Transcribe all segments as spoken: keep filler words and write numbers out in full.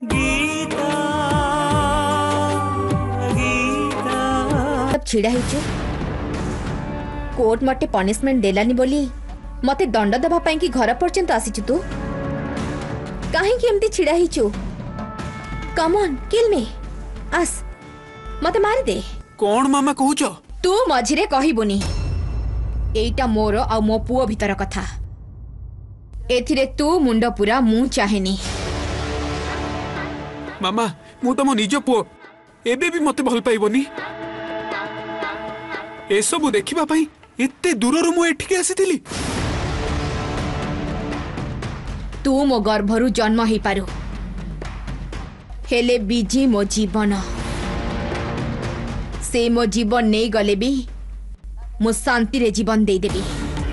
गीता गीता अब छिड़ा हिचु कोर्ट मटे पनिशमेंट देलानी बोली मते दंड दबा पाई कि घर पर्यंत आसीचु तू काहे कि एमती छिड़ा हिचु कम ऑन किल मी आस मते मारी दे कौन मामा कहूच तू मझिरे कहिबुनी एइटा मोर आ मो पुओ भीतर कथा एथिरे तू मुंड पूरा मु चाहेनी मामा मु तुम निज पुओ एबे भी मते भल पाइबनी ए सब देखिबा पई एते दूररु मु एठिके आसीथिली तू मो गर्भरु जन्म ही पारु हेले बीजी मो जीवन से मो जीवन नहीं गले भी मु शांति रे जीवन दे देबी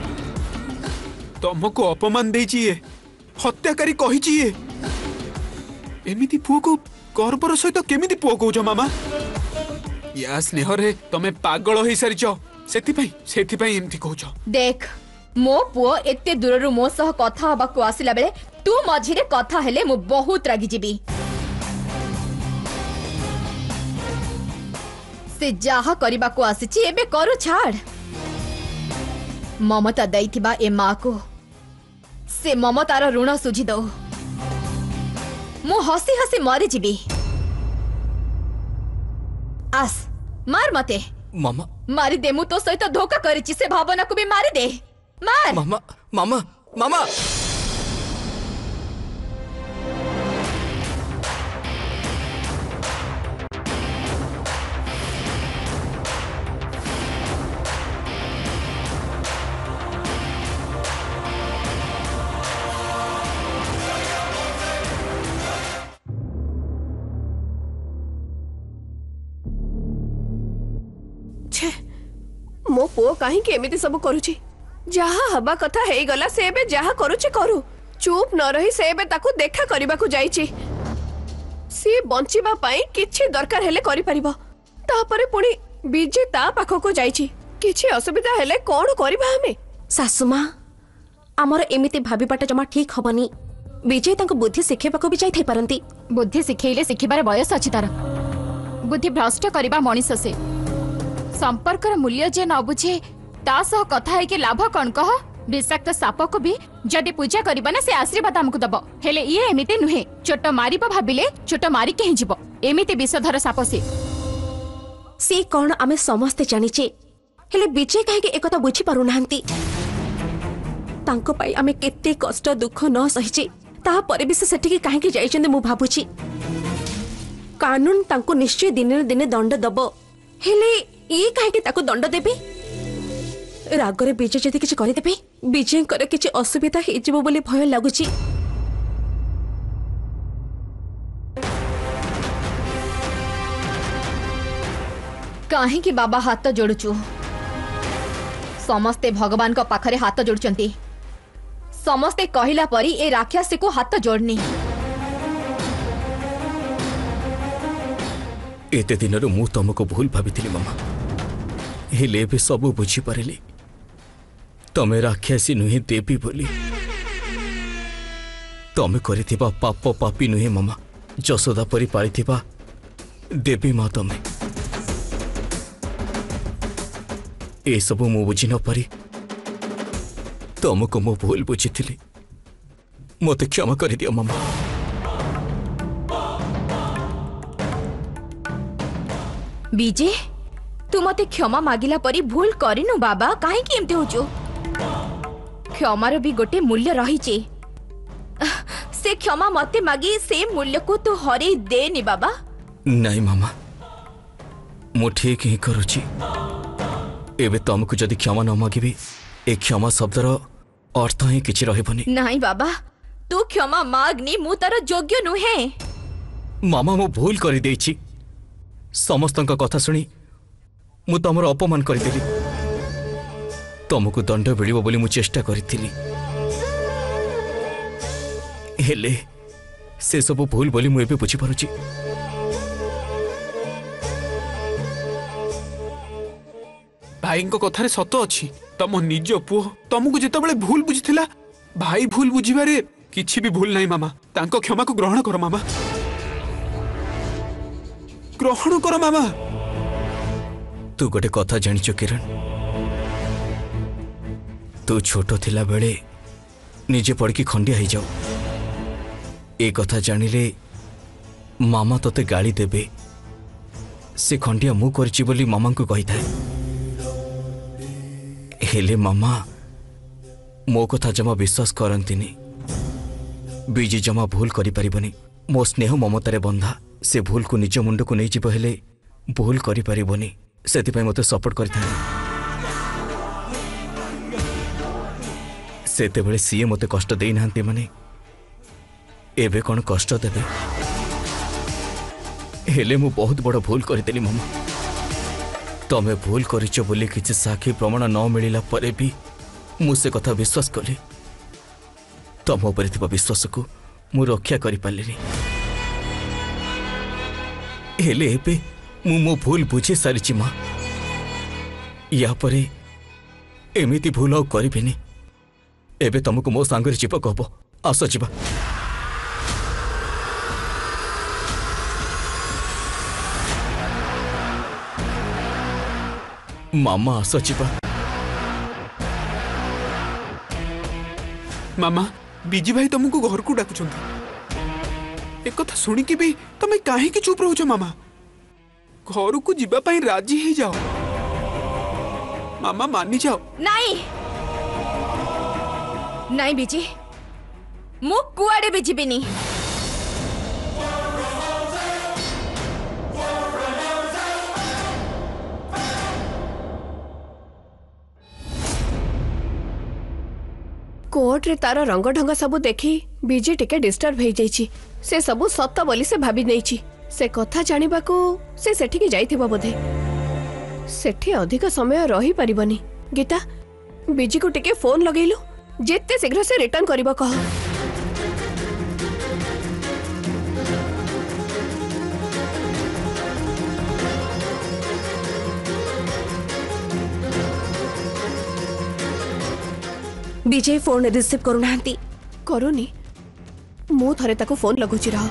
तुमको अपमान देची ये हत्याकारी कहिची ये एमिति पुओ को गर्भर सहित केमिति पुओ कहूछ मामा या स्नेह रे तमे पागल होई सारिछ सेति पई सेति पई एमिति कहूछ देख मो पुओ एते दूररु मो सह कथा हबा को आसिला बेले तू मझिरे कथा हेले मु बहुत रागी जीबी से जहा करबा को आसीची एबे करू छाड़ ममता दैथिबा ए मां को से ममतार ऋण सुझी दो मु हसी हसी मरी जीबी आस मार मते मामा मारी दे मु तो सहित धोखा करिची से भावना को भी मारी दे मार मामा मामा मामा मो पुओ कहीं एमिति सब करुची जहा हबा कथा हे गला से एबे जहा करुची करू चुप न रही से एबे ताकू देखा करबा को जाईची सी बंचिबा पाई किछि दरकार हेले करि परिबो तापरे पुणी बीजे ता पाखो को जाईची किछि असुविधा हेले कोन करबा हमें सासुमा हमर एमिति भाबीबाटा जमा ठीक हबनी विजय तांको बुद्धि शिखेबा को भी जाई थाई परंती बुद्धि शिखेइले शिखिबार बयस अछि तार बुद्धि भ्रष्ट करबा मनीष से संपर्कर मूल्य जे न बुझे ता सह कथा है कि लाभ कौन कह विषाक्त साप को भी जदि पूजा करबा ना से आशीर्वाद हमको दब हेले ये एमिति नुहे चोट मारिबा भाबिले चोट मारी के हिजिबो एमिति विषधर साप से से कोन आमे समस्त जानिचे हेले विजय काहे के एकता बुझी पारु नांती तांको पाई आमे केते कष्ट दुख न सहिचे ता परे भी से सेठी के काहे के जाइचंदे मु भाबुची कानून तांको निश्चय दिन दिन दंड दब हेले ये काहे के ताको दंड देबे रागरे विजय जदि किछ करि देबे विजय करे किछ असुविधा हे जिवो बोली भय लागुची काहे कि बाबा हाथ जोड़ुचु समस्ते भगवान को पाखरे हाथ जोड़चंती समस्ते कहिला परी ए राक्षसी को हाथ जोड़नी एते दिन मु तुमको भूल भाभी मामा हेले भी सब बुझी पारे तमे राक्षसी नुहे देवी बोली तमे करिथिबा पाप पापी नुहे मामा जसोदा परी पालिथिबा देवी माँ तमे ए सब मु बुझी न पारी तुमको मु भूल बुझी मते क्षमा कर दियो मामा विजय तू मते क्षमा मागिला परी भूल करिनु बाबा काहे कि एमते होचो क्षमार भी गोटे मूल्य रहिचे से क्षमा मते मागी से मूल्य को तू हरे देनी बाबा नहीं मामा मु ठीक ही करुची एबे तुमको जदि क्षमा न मागिबी ए क्षमा शब्दर अर्थ ही किछि रहबनी नहीं बाबा तू क्षमा मागनी मु तार योग्य नुहे मामा मु भूल करि देछि समस्त कथा शुणी मु तमर अपमान करदेली तुमको दंड मिलिबो बोली मु चेष्टा करिथिली हेले से सब भूल बोली मु एबे बुझी पारुची भाई को कथारे सत अछि तम निज पुओ तुमको जितेबाला भूल बुझीथिला भाई भूल बुझिबारे किछि भी भूल नहीं मामा तांको क्षमा को ग्रहण कर मामा ग्रहण कर मामा। तू गोटे कथा जानिच किरण, तू छोट थिला बेले निजे पड़की खंडिया हो जाओ, ए कथा जानिले मामा तोते गाली देबे, से खंडिया मु करची बोली मामा को कही थाए। हेले मामा मो कथा जमा विश्वास करंतिनी। बीजी जमा भूल करि परिबनी, मो स्नेह ममतारे बंधा से भूल को निज मुंड को नहीं जीव हेले भूल करि परिबनी, सेति पय मते सपोर्ट करथानी। सेते बेले सीए मते कष्ट देई नांती माने एबे कोन कष्ट देबे। हेले मु बहुत बड़ भूल करदेली मामा। तमे भूल करिଛ बोली किछि साक्षी प्रमाण न मिलिला परे भी मु से कथा विश्वास कली। तम ऊपर थिबा विश्वास को मु रक्षा करि पालिनी। हेले एबे मु मो भूल बुझी सारिछि मां। या परे एमिति भूल आ करिबिनी। एबे तुमको मो सांगरे जीव कहब, आस जीवा। मामा आस जीवा। मामा बीजी भाई तुमको घर को डाकुछंती, एक कथा सुनी कि भी तमे काहे की चुप रहुछ मामा? घर को जीवा पई राजी ही जाओ मामा, मानी जाओ। नहीं नहीं बीजी, मु कुआडे भी जीबिनी। कोर्ट रे तार रंग ढंग सबू देखी बीजी टिके डिस्टर्ब हो जाइछि। से सबू सत बोली से भाबी नैछि। से कथा जानिबा को से सेठी की जाइथिबो बोधे। सेठी अधिक समय रही परिबनी। गीता बीजी को टिके फोन लगैलु, जेते शीघ्र से रिटर्न करिबो कह। विजय फोन रिसीव करूना करूनी, मु थरे ताको फोन लगुची रह।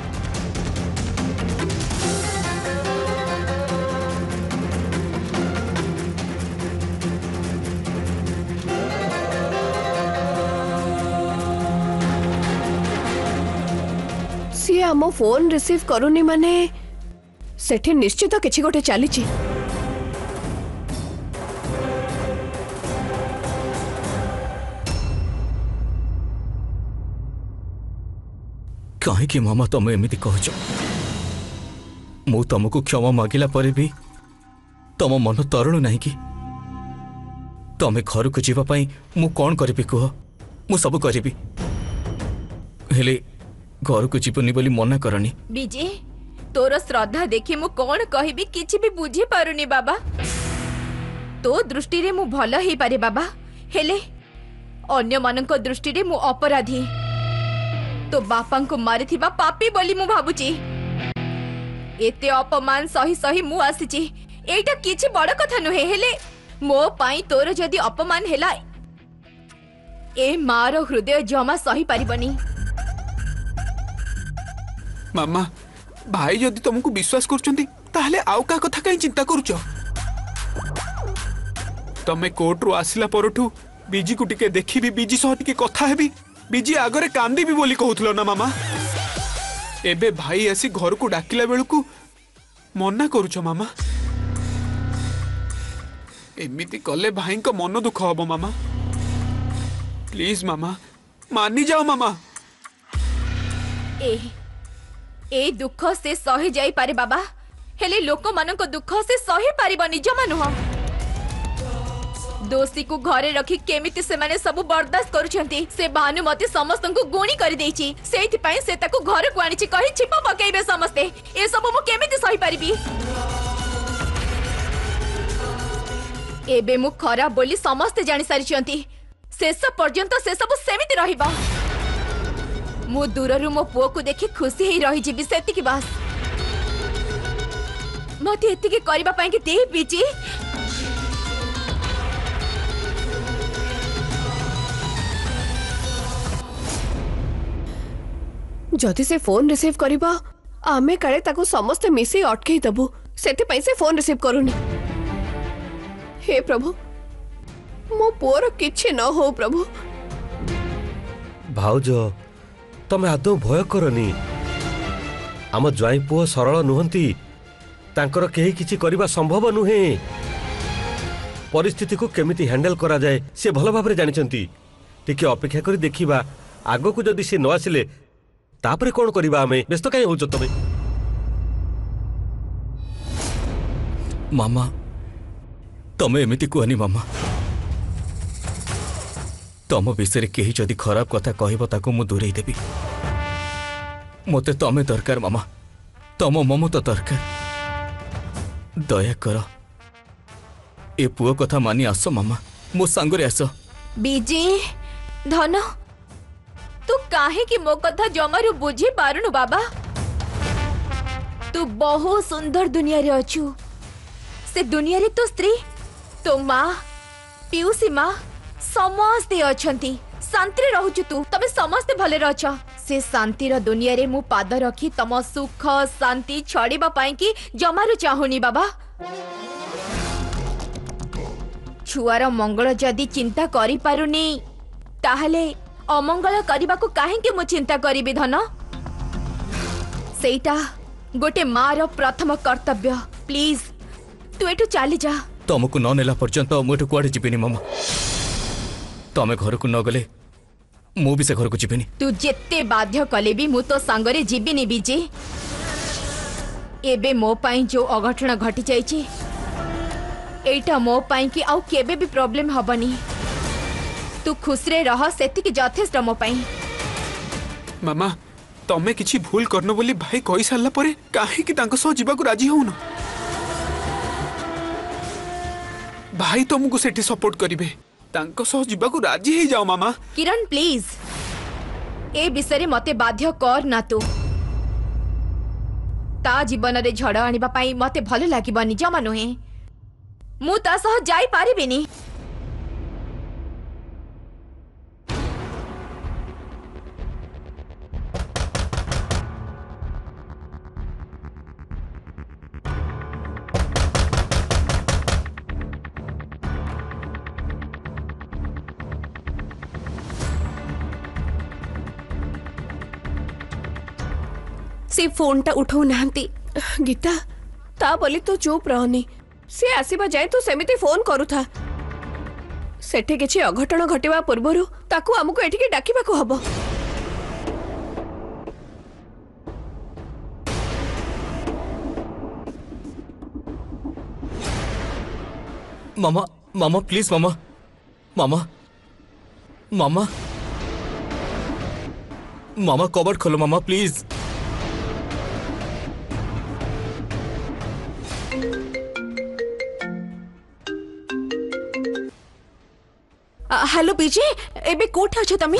सी आम फोन रिसीव करूनी माने सेठी निश्चित किछि गोटे चलीची। कहीं मामा तुम एमती कहच? मु तुमको क्षमा मागिला परे भी तुम मन तरुण नहीं कि? तमें घर को जीवा पाई मु कौन करी कह? मु सब करी, हेले घर को जीवनी बोली मना करनी। बीजी तोर श्रद्धा देखी मु कौन कहबी किछि भी बुझी पारुनी बाबा। तो दृष्टि रे मु भल ही पारे बाबा, हेले अन्य मानक दृष्टि रे मु अपराधी। तो बापा को मारी थिबा पापी बोली मु भाबुची। एते अपमान सही सही मु आसीची। एटा किछि बड़ कथा नुहे, हेले मो पाई तोर जदी अपमान हेला ए मारो हृदय जमा सही पारिबनी। मामा भाई जदि तुमको विश्वास करछंती ताहले आउ का कथा काई चिंता करूछ? तमे कोर्ट रो आसिला परठू बीजी को टिके देखी भी, बीजी सह टिके कथा हेबी, बीजी आगरे कांदी भी बोली कहूथलो ना मामा। एबे भाई आसी घर को डाकिला बेलू को मना करूछ मामा। एमिति कले भाई को मन दुख हबो मामा। प्लीज मामा मानी जाओ मामा। ए ए दुख से सही जाई पारे बाबा, हेले लोक मानक दुख से सही पारिबनी जमा नुह। दोषी को घरे रखी केमिति से माने सब बर्दाश्त करूछंती। से भानुमती समस्त को गुणी कर देइची, सेति पई से ताको घर को आनिची कहि छिप पकेइबे समस्ते। ए सब मु केमिति सही पारिबी? एबे मु खराब बोली समस्त जानि सारिछंती। शेष पर्यंत से सब सेमिति रहिबा। मु दूररु मो पुओ को देखि खुशी ही रही जीबी, सेतिकी बास। मते एतिकी करबा पई कि दे बीजी। जदि से फोन रिसीव करिबा आमे काले ताको समस्त मिसी अटकई दबु सेति पई से फोन रिसीव करूनी। हे प्रभु मो पुअर किछि न हो प्रभु। भाउज तमे आदौ भय करनी। आम ज्वाई पुओ सरल नुहंती, तांकर केही किछि करिबा संभव नुहे। परिस्थिति को केमिति हैंडल करा जाए से भल भाबरे जानिचंती। टिके अपेक्षा करी देखिबा, आगो को जदि से न आसिले तापरे कोन करिबा। आमे व्यस्त काई होचो तमे? मामा तमे एमिति कहनी मामा। तम विषय केही जदि खराब कथा कहब ताको मु दूरेई देबी। मते तमे दरकार मामा, तम ममता दरकार। दया कर ए पुओ कथा मानी आस मामा, मो सांगरे आस। बीजी धन तू काहे कि मो कथा जमारू बुझी पारुनु बाबा। तू बहुत सुंदर दुनिया रे अछु। से दुनिया रे तो स्त्री तो माँ पियूसी माँ समस्ते अछंती। शांति रहूचु तू, तमे समस्ते भले रह। से शांति रो दुनिया रे मु पाद रखी तम सुख शांति छड़ीबा पाई कि जमारू चाहुनी बाबा। छुआर मंगल जदि चिंता करि पारुनी ताहले अमंगल करबा को काहे कि मु चिंता करिबि धन। सेटा गोटे माँ रो प्रथम कर्तव्य। प्लीज तू एठू चली जा। तुमको न नेला पर्यंत मु एठू कुआडे जिबिनी मामा। तमे घर को न गले मु भी से घर को जिबिनी। तू जेते बाध्य कले भी मु तो सांगरे जिबिनी बीजे। एबे मो पाई जो अघटन घटी जाइछि एटा मो पाई कि आउ केबे भी प्रॉब्लम हबनी। तू खुश रे रह सेति कि यथेष्ट मो पाई। मामा तमे किछि भूल करनो बोली भाई कहि सारला परे काहे कि तांको सह जीवा को राजी होउन। भाई तुमको सेठी सपोर्ट करिवे, तांको सह जीवा को राजी ही जाओ मामा। किरण प्लीज ए विषय मते बाध्य कर ना। तू ता जीवन रे झड़ आनिबा पाई मते भल लागिबनी जमा नुहे। मु ता सह जाई पारिबिनी। से फोन टा उठाऊ नाहंती। गीता ता बोली तू चुप रहनी। से आसीबा जाए तू सेमिति फोन करू था। सेठे किछि अघटन घटिबा पूर्वरु ताकू हमको एठिके डाकिबा को हबो। मामा मामा please mama mama mama mama cupboard खोलो मामा प्लीज। हेलो बीजे एबे कोठा छ तमी?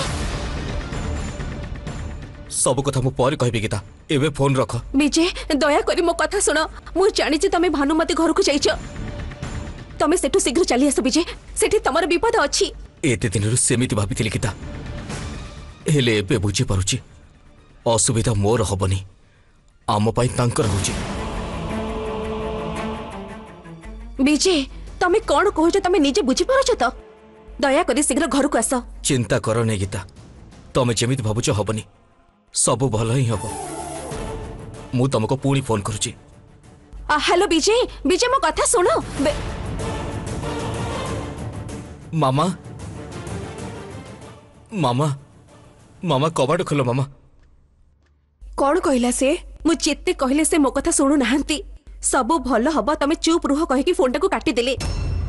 सब कथा मु पर कहबी गीता, एबे फोन रख। बीजे दया करी मो कथा सुनो। मु जानि जे तमे भानुमती घर को जाइछ। तमे सेठु शीघ्र चली आस बीजे, सेठी तमर विपद अछि। एते दिन रु सेमिति भाबिथिली गीता, हेले एबे बुझी पारुची असुविधा मोर हबनी, आम पाई तांकर होची। बीजे तमे कोन कहछ तमे निजे बुझी पारछ त? दया करी शीघ्र घर को आस। चिंता कर नै गीता, तमे जेमिति भाबुछ हबनी, सब भल ही हबो। मु तुमको पुणी फोन करूची। हेलो बीजे बीजे मो कथा सुनो। मामा मामा मामा कबाड़ खोलो मामा। कौन कहला से? मु जेते कहले से मो कथा सुनु नाहंती। सब भल हबो तमे चुप रुह कहि कि फोन टा को काटी देले।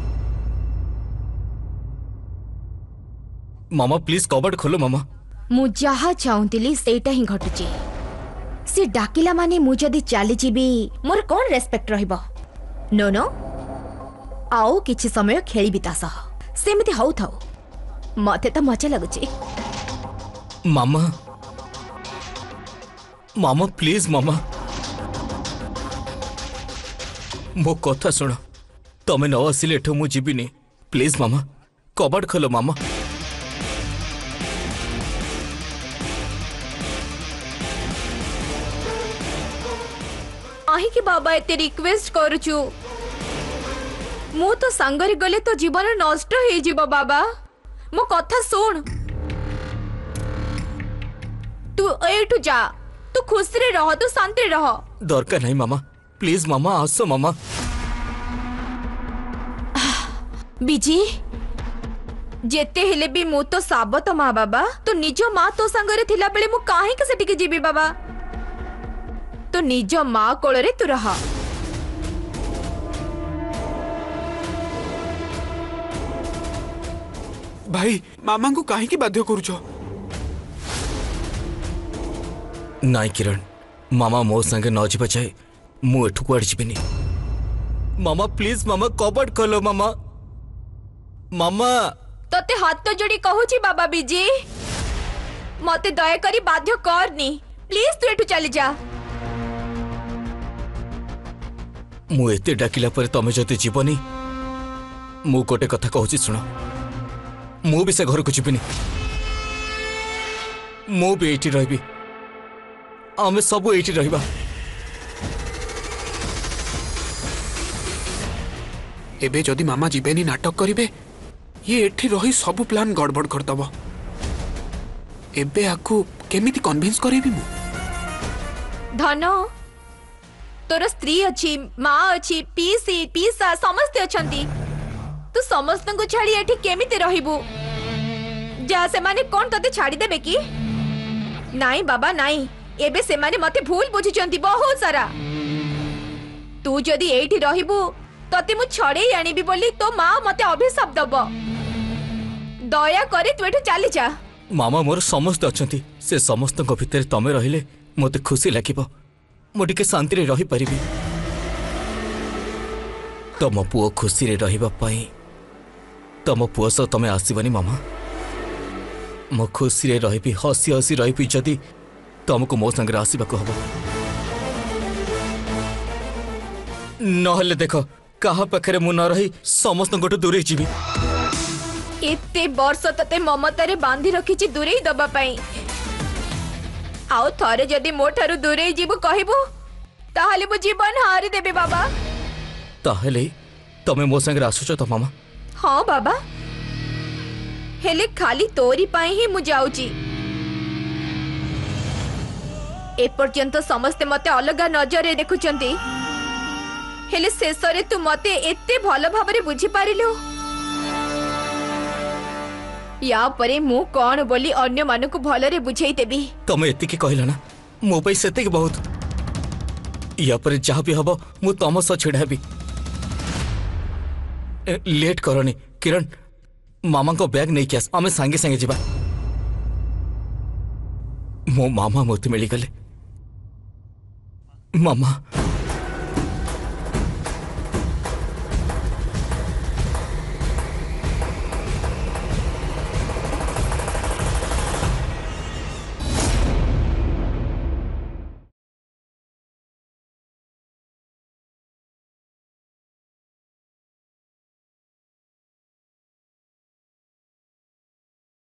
मामा प्लीज कबाड़ खोलो मामा। मु जहा चाहूतिली सेटा ही घटुची। से डाकिला माने मु जदी चाली जीबी मोर कोन रेस्पेक्ट रहइबो? नो नो आओ किछि समय खेली बिता सह सेमिति हौ थाउ। मते त मजा लागुची। मामा मामा प्लीज मामा मो कथा सुन। तमे न आसिले एठो मु जीबिनी। प्लीज मामा कबाड़ खोलो मामा। काहे बाबा एते रिक्वेस्ट करूछु मु तो संगरे गले तो जीवन नष्ट हो जीव बाबा मो कथा सुन तू एठू जा तू खुशी रे रह तू शांति रे रह दरकार नहीं मामा प्लीज मामा आसो मामा बिजी जेते हेले भी मु तो साबत माँ बाबा तो निज माँ तो संगरे थिला बेले मु काहे के सेटिके जीबी बाबा तो निज माँ कोଳରେ तू रह भाई मामा को काहे की बाध्य करूछ नाई किरण मामा मो संगे न जीवा जाए मु एठू कुआड़ जीबिनी मामा प्लीज मामा कबड खोलो मामा मामा तते हाथ जोड़ी कहूची बाबा बिजी मते दया करी बाध्य करनी प्लीज तू एठू चली जा मु एते डाकिला पर तमे जते जीवनी मु गोटे कथा कहूची सुनो मु भी से घर को जीबिनी मु भी एठी रहबी आमे सब एठी रहबा एबे जदि मामा जीवेनी नाटक करिवे ये एठी रही सब प्लान गड़बड़ करदब एबे आकु केमिति कन्विंस करेबी मु धन तोर स्त्री अच्छी माँ अच्छी पीसी पीसा समस्ते अछंती तू समस्त को छाड़ी एठी केमिति रहिबू जा से माने कोन तते छाड़ी देबे की नाई बाबा नाई एबे से माने मते भूल बुझिचंती बहुत सारा तू जदी एठी रहिबू तते मु छड़े आनिबी बोली तो माँ मते अभिशाप दब दया करे तू एठू चली जा मामा मोर समस्त अछंती से समस्त को भितर तमे रहिले मते खुशी लागिबो मो टिके शांति रे रही परिबी तम पुओ खुशी रे रहिबा पई तम पुओ सो तमे आसीबनी मामा मो खुशी रे रहिबी हसी हसी रहिबी जदी तुमको मो संग आसीबा को हबो नहले देखो कहा पाखरे मु न रही समस्त गोटे दूरे जीवी एते वर्ष तते ममतारे बांधी रखिछि दूरे दबा पई आउ थरे जदी मोठारु दूरे जीवु कहबो ताहाले मु जीवन हारि देबे बाबा ताहले तमे मो संग आसुछ तो मामा हां बाबा हेले खाली तोरी पाई ही मु जाउची ए पर्यंत समस्त मते अलगा नजरे देखुचंती हेले शेषरे तू मते एते भलो भाबरे बुझी पारिलो या परे मु कौन बोली अन्य मानु को भलरे बुझाई देबी तमे एति के कहला ना मो पई सेते के बहुत या परे जहा भी हबो मु तम स छिड़ाबी लेट करनी किरण मामा को बैग नहीं कियास आमे संगे संगे जीवा मो मामा मोते मिली गले मामा